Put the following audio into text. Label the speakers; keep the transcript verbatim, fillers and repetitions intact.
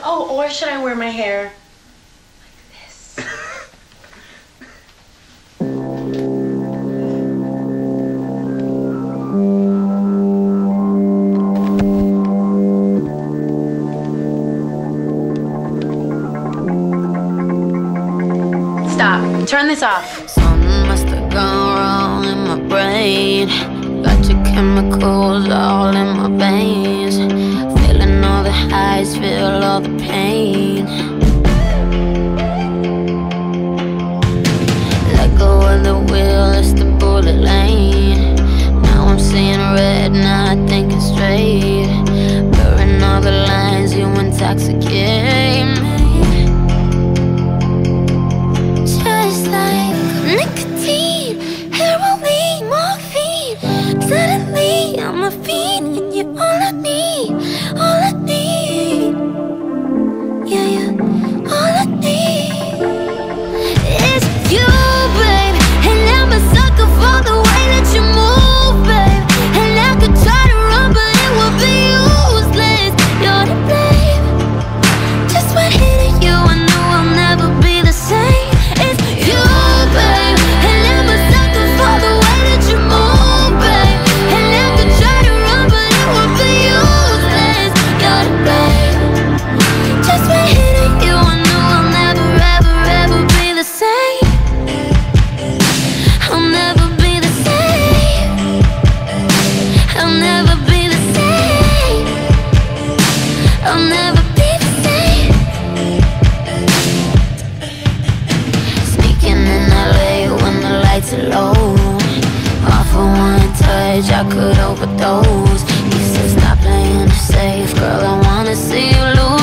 Speaker 1: Oh, or should I wear my hair like this? Stop. Turn this off.
Speaker 2: Something must have gone wrong in my brain. Got your chemicals all in my veins. Feeling all the highs, feel all the pain. Let go of the wheel, it's the bullet lane. Now I'm seeing red, now I think it's straight. Blurring all the lines, you intoxicate me. Just like nicotine, heroin, morphine. Suddenly I'm a fiend, and you're all I need, all I need. Yeah, yeah, all I need is you, babe. And I'm a sucker for the way that you move, babe. And I could try to run, but it would be useless. You're to blame. Just when hitting you, I knew I'll never be the same. It's you, babe. And I'm a sucker for the way that you move, babe. And I could try to run, but it would be useless. You're to blame. Just when hitting you, I knew I'll never, ever, ever be the same. I'll never be the same. I'll never be the same. I'll never be the same. Sneaking in L A when the lights are low. All for one touch, I could overdose. You said stop playing it safe, girl, I wanna see you lose.